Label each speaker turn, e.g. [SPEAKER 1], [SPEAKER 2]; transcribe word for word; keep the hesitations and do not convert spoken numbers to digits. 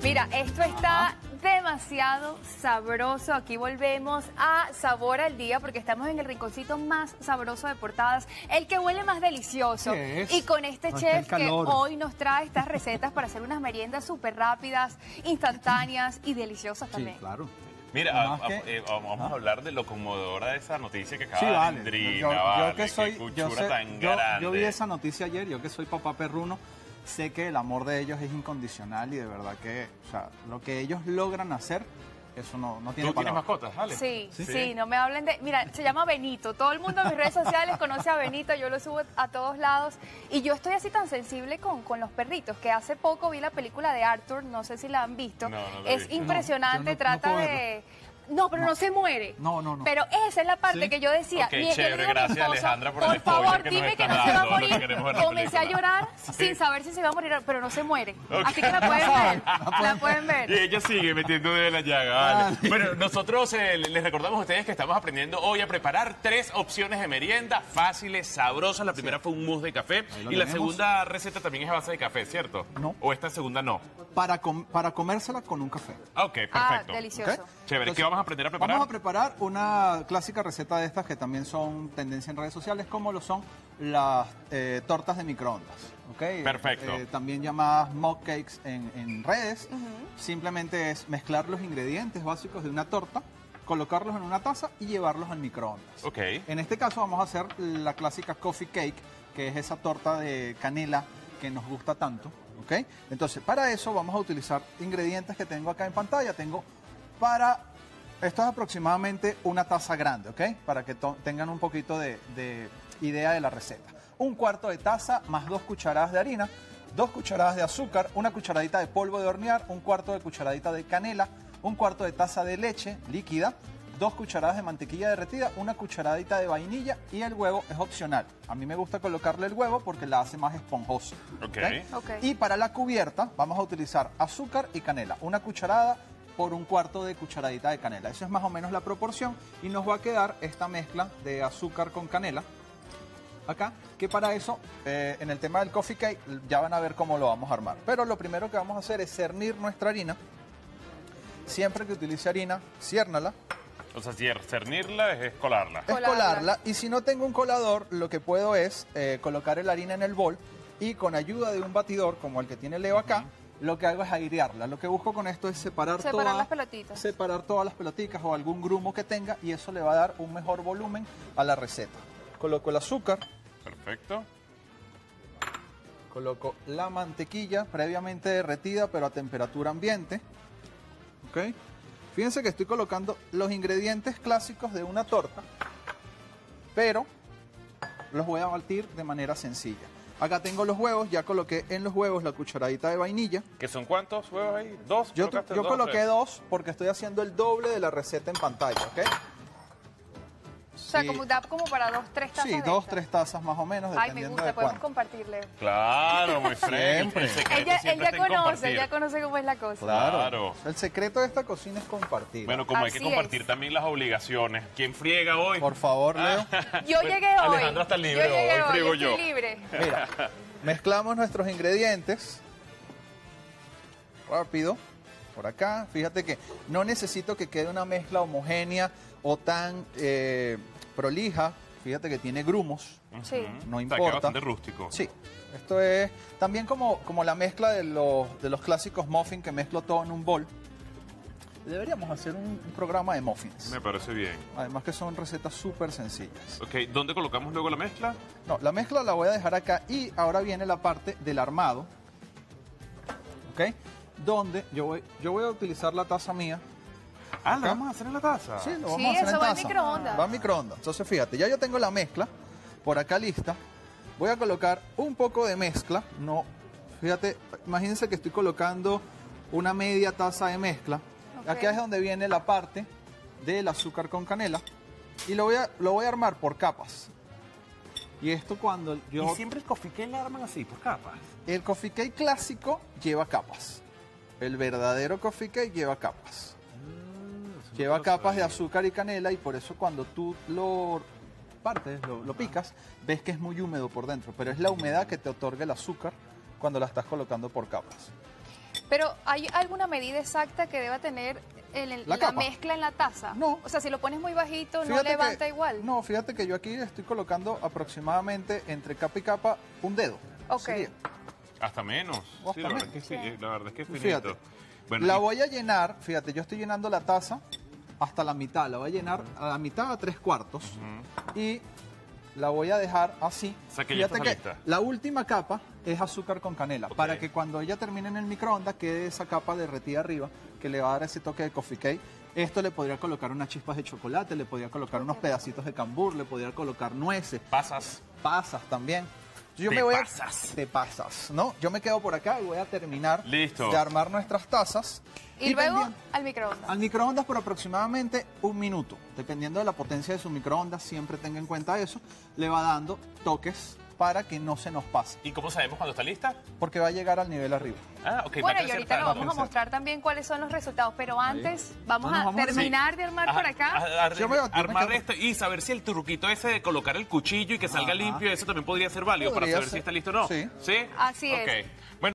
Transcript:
[SPEAKER 1] Mira, esto está demasiado sabroso. Aquí volvemos a Sabor al Día porque estamos en el rinconcito más sabroso de Portadas, el que huele más delicioso. Y con este chef que hoy nos trae estas recetas para hacer unas meriendas súper rápidas, instantáneas y deliciosas también.
[SPEAKER 2] Sí, claro.
[SPEAKER 3] Mira, a, a,
[SPEAKER 2] que,
[SPEAKER 3] eh, vamos ¿ah? a hablar de lo conmovedora de esa noticia que acaba
[SPEAKER 2] sí, vale.
[SPEAKER 3] de Andrina,
[SPEAKER 2] yo,
[SPEAKER 3] vale,
[SPEAKER 2] yo que soy, yo, sé,
[SPEAKER 3] tan
[SPEAKER 2] yo,
[SPEAKER 3] grande.
[SPEAKER 2] yo vi esa noticia ayer, yo que soy papá perruno, sé que el amor de ellos es incondicional y de verdad que, o sea, lo que ellos logran hacer, eso no, no tiene
[SPEAKER 3] ¿Tú tienes mascotas, Ale?
[SPEAKER 1] Sí, sí, sí, no me hablen de... Mira, se llama Benito. Todo el mundo en mis redes sociales conoce a Benito, yo lo subo a todos lados. Y yo estoy así tan sensible con, con los perritos, que hace poco vi la película de Arthur, no sé si la han visto.
[SPEAKER 3] No, no la
[SPEAKER 1] es
[SPEAKER 3] vi.
[SPEAKER 1] impresionante,
[SPEAKER 2] No, no,
[SPEAKER 1] trata
[SPEAKER 2] no
[SPEAKER 1] de... No, pero no. no se muere.
[SPEAKER 2] No, no, no.
[SPEAKER 1] Pero esa es la parte
[SPEAKER 2] ¿Sí?
[SPEAKER 1] que yo decía.
[SPEAKER 3] Okay,
[SPEAKER 1] mi,
[SPEAKER 3] chévere,
[SPEAKER 1] yo digo
[SPEAKER 3] gracias,
[SPEAKER 1] a mi esposo,
[SPEAKER 3] Alejandra, por
[SPEAKER 1] por
[SPEAKER 3] el spoiler
[SPEAKER 1] favor,
[SPEAKER 3] que nos
[SPEAKER 1] dime que
[SPEAKER 3] estás
[SPEAKER 1] no se va a
[SPEAKER 3] dando, lo
[SPEAKER 1] morir.
[SPEAKER 3] que queremos ver la
[SPEAKER 1] Comencé a
[SPEAKER 3] película.
[SPEAKER 1] llorar
[SPEAKER 3] Sí.
[SPEAKER 1] sin saber si se va a morir, pero no se muere.
[SPEAKER 3] Okay.
[SPEAKER 1] Así que la pueden ver. La pueden ver.
[SPEAKER 3] Y ella sigue metiendo de la llaga, vale. Bueno, nosotros eh, les recordamos a ustedes que estamos aprendiendo hoy a preparar tres opciones de merienda fáciles, sabrosas. La primera sí. fue un mousse de café y la tenemos. segunda receta también es a base de café, ¿cierto?
[SPEAKER 2] No.
[SPEAKER 3] ¿O esta segunda no?
[SPEAKER 2] Para, com para comérsela con un café.
[SPEAKER 3] Ok, perfecto.
[SPEAKER 1] Ah, delicioso.
[SPEAKER 2] ¿Okay?
[SPEAKER 3] Chévere,
[SPEAKER 2] Entonces,
[SPEAKER 3] ¿qué vamos a aprender a preparar?
[SPEAKER 2] Vamos a preparar una clásica receta de estas que también son tendencia en redes sociales, como lo son las eh, tortas de microondas. ¿Okay?
[SPEAKER 3] Perfecto.
[SPEAKER 2] Eh, también llamadas mug cakes en, en redes.
[SPEAKER 1] Uh-huh.
[SPEAKER 2] Simplemente es mezclar los ingredientes básicos de una torta, colocarlos en una taza y llevarlos al microondas.
[SPEAKER 3] Ok.
[SPEAKER 2] En este caso vamos a hacer la clásica coffee cake, que es esa torta de canela que nos gusta tanto. ¿Okay? Entonces, para eso vamos a utilizar ingredientes que tengo acá en pantalla. Tengo para... Esto es aproximadamente una taza grande, ¿ok? Para que tengan un poquito de, de idea de la receta. Un cuarto de taza más dos cucharadas de harina, dos cucharadas de azúcar, una cucharadita de polvo de hornear, un cuarto de cucharadita de canela, un cuarto de taza de leche líquida, dos cucharadas de mantequilla derretida, una cucharadita de vainilla y el huevo es opcional. A mí me gusta colocarle el huevo porque la hace más esponjosa.
[SPEAKER 3] Okay.
[SPEAKER 2] ¿Okay?
[SPEAKER 1] Okay.
[SPEAKER 2] Y para la cubierta vamos a utilizar azúcar y canela, una cucharada por un cuarto de cucharadita de canela. Eso es más o menos la proporción y nos va a quedar esta mezcla de azúcar con canela acá, que para eso, eh, en el tema del coffee cake, ya van a ver cómo lo vamos a armar. Pero lo primero que vamos a hacer es cernir nuestra harina. Siempre que utilice harina, ciérnala.
[SPEAKER 3] O sea, cernirla es colarla.
[SPEAKER 2] Es colarla. Y si no tengo un colador, lo que puedo es eh, colocar la harina en el bol y con ayuda de un batidor, como el que tiene Leo acá, uh-huh. lo que hago es airearla. Lo que busco con esto es separar,
[SPEAKER 1] separar
[SPEAKER 2] toda,
[SPEAKER 1] las pelotitas.
[SPEAKER 2] Separar todas las pelotitas o algún grumo que tenga y eso le va a dar un mejor volumen a la receta. Coloco el azúcar.
[SPEAKER 3] Perfecto.
[SPEAKER 2] Coloco la mantequilla previamente derretida pero a temperatura ambiente. ¿Ok? Fíjense que estoy colocando los ingredientes clásicos de una torta, pero los voy a batir de manera sencilla. Acá tengo los huevos, ya coloqué en los huevos la cucharadita de vainilla.
[SPEAKER 3] ¿Qué son cuántos huevos ahí? ¿Dos?
[SPEAKER 2] Yo, yo
[SPEAKER 3] dos,
[SPEAKER 2] coloqué
[SPEAKER 3] tres?
[SPEAKER 2] dos porque estoy haciendo el doble de la receta en pantalla, ¿ok?
[SPEAKER 1] O sea, como da como para dos, tres tazas.
[SPEAKER 2] Sí,
[SPEAKER 1] de
[SPEAKER 2] dos,
[SPEAKER 1] esta.
[SPEAKER 2] tres tazas más o menos,
[SPEAKER 1] Ay, me
[SPEAKER 2] dependiendo
[SPEAKER 1] gusta,
[SPEAKER 2] de
[SPEAKER 1] podemos
[SPEAKER 2] cuánto.
[SPEAKER 1] compartirle.
[SPEAKER 3] Claro, muy
[SPEAKER 2] Siempre.
[SPEAKER 1] Ella, ella conoce, ella conoce cómo es la cosa.
[SPEAKER 2] Claro.
[SPEAKER 3] Claro.
[SPEAKER 2] El secreto de esta cocina es compartir.
[SPEAKER 3] Bueno, como
[SPEAKER 1] Así
[SPEAKER 3] hay que compartir
[SPEAKER 1] es.
[SPEAKER 3] también las obligaciones. ¿Quién friega hoy?
[SPEAKER 2] Por favor, Leo.
[SPEAKER 1] Yo llegué hoy.
[SPEAKER 3] Alejandra está libre
[SPEAKER 1] yo llegué
[SPEAKER 3] hoy,
[SPEAKER 1] hoy,
[SPEAKER 3] friego
[SPEAKER 1] estoy
[SPEAKER 3] yo.
[SPEAKER 1] libre.
[SPEAKER 2] Mira, mezclamos nuestros ingredientes. Rápido. Por acá. Fíjate que no necesito que quede una mezcla homogénea o tan eh, prolija. Fíjate que tiene grumos.
[SPEAKER 1] Sí.
[SPEAKER 2] No
[SPEAKER 3] O sea,
[SPEAKER 2] importa.
[SPEAKER 3] queda bastante rústico.
[SPEAKER 2] Sí. Esto es también como, como la mezcla de los, de los clásicos muffins que mezclo todo en un bol. Deberíamos hacer un, un programa de muffins.
[SPEAKER 3] Me parece bien.
[SPEAKER 2] Además que son recetas súper sencillas.
[SPEAKER 3] Ok, ¿dónde colocamos luego la mezcla?
[SPEAKER 2] No, la mezcla la voy a dejar acá y ahora viene la parte del armado. ¿Ok? Donde yo voy, yo voy a utilizar la taza mía.
[SPEAKER 3] Ah,
[SPEAKER 2] Acá.
[SPEAKER 3] ¿la vamos a hacer en la taza?
[SPEAKER 2] Sí, lo vamos
[SPEAKER 1] Sí,
[SPEAKER 2] a hacer
[SPEAKER 1] eso
[SPEAKER 2] en
[SPEAKER 1] va al
[SPEAKER 2] taza.
[SPEAKER 1] microondas.
[SPEAKER 2] Va al microondas. Entonces, fíjate, ya yo tengo la mezcla por acá lista. Voy a colocar un poco de mezcla. No, fíjate, imagínense que estoy colocando una media taza de mezcla.
[SPEAKER 1] Ok.
[SPEAKER 2] Aquí es donde viene la parte del azúcar con canela. Y lo voy a, lo voy a armar por capas. Y esto cuando yo...
[SPEAKER 3] ¿Y siempre el coffee cake la arman así, por capas?
[SPEAKER 2] El coffee cake clásico lleva capas. El verdadero coffee cake lleva capas. Lleva capas de azúcar y canela y por eso cuando tú lo partes, lo, lo picas, ves que es muy húmedo por dentro, pero es la humedad que te otorga el azúcar cuando la estás colocando por capas.
[SPEAKER 1] Pero ¿hay alguna medida exacta que deba tener el- el-
[SPEAKER 2] La
[SPEAKER 1] la,
[SPEAKER 2] capa.
[SPEAKER 1] mezcla en la taza?
[SPEAKER 2] No.
[SPEAKER 1] O sea, si lo pones muy bajito, no
[SPEAKER 2] Fíjate
[SPEAKER 1] levanta
[SPEAKER 2] que-
[SPEAKER 1] igual.
[SPEAKER 2] No, fíjate que yo aquí estoy colocando aproximadamente entre capa y capa un dedo.
[SPEAKER 1] Ok.
[SPEAKER 2] Sería.
[SPEAKER 3] Hasta menos.
[SPEAKER 2] O
[SPEAKER 3] Sí,
[SPEAKER 2] hasta
[SPEAKER 3] la verdad
[SPEAKER 2] menos.
[SPEAKER 3] que sí, eh, la verdad es que es finito.
[SPEAKER 2] Fíjate.
[SPEAKER 3] Bueno,
[SPEAKER 2] La
[SPEAKER 3] y-
[SPEAKER 2] voy a llenar, fíjate, yo estoy llenando la taza hasta la mitad. La voy a llenar a la mitad a tres cuartos. Y la voy a dejar así.
[SPEAKER 3] O sea, que ya
[SPEAKER 2] Fíjate
[SPEAKER 3] está
[SPEAKER 2] que
[SPEAKER 3] lista.
[SPEAKER 2] la última capa es azúcar con canela.
[SPEAKER 3] Ok.
[SPEAKER 2] Para que cuando ella termine en el microondas quede esa capa derretida arriba, que le va a dar ese toque de coffee cake. Esto le podría colocar unas chispas de chocolate, le podría colocar unos pedacitos de cambur, le podría colocar nueces,
[SPEAKER 3] pasas.
[SPEAKER 2] pasas también. Yo
[SPEAKER 3] Te
[SPEAKER 2] me voy a-
[SPEAKER 3] pasas.
[SPEAKER 2] Te pasas, ¿no? Yo me quedo por acá y voy a terminar
[SPEAKER 3] Listo.
[SPEAKER 2] de armar nuestras tazas.
[SPEAKER 1] Y luego
[SPEAKER 2] pendiente-
[SPEAKER 1] al microondas.
[SPEAKER 2] al microondas por aproximadamente un minuto. Dependiendo de la potencia de su microondas, siempre tenga en cuenta eso. Le va dando toques para que no se nos pase.
[SPEAKER 3] ¿Y cómo sabemos cuando está lista?
[SPEAKER 2] Porque va a llegar al nivel arriba.
[SPEAKER 3] Ah, ok. va a
[SPEAKER 1] Bueno, y
[SPEAKER 3] crecer
[SPEAKER 1] ahorita
[SPEAKER 3] tanto.
[SPEAKER 1] nos vamos a
[SPEAKER 2] crecer.
[SPEAKER 1] mostrar también cuáles son los resultados, pero antes vamos
[SPEAKER 2] No nos
[SPEAKER 1] a
[SPEAKER 2] vamos a-
[SPEAKER 1] terminar de armar por
[SPEAKER 3] Ajá,
[SPEAKER 1] acá.
[SPEAKER 3] a- a-
[SPEAKER 2] Yo me- yo me
[SPEAKER 3] armar
[SPEAKER 2] quedo-
[SPEAKER 3] esto y saber si el truquito ese de colocar el cuchillo y que salga
[SPEAKER 2] Ajá.
[SPEAKER 3] limpio, eso también podría ser válido para
[SPEAKER 2] Podría
[SPEAKER 3] saber si
[SPEAKER 2] ser.
[SPEAKER 3] está listo o no.
[SPEAKER 2] Sí.
[SPEAKER 3] ¿Sí?
[SPEAKER 1] Así es.
[SPEAKER 3] Ok. Bueno,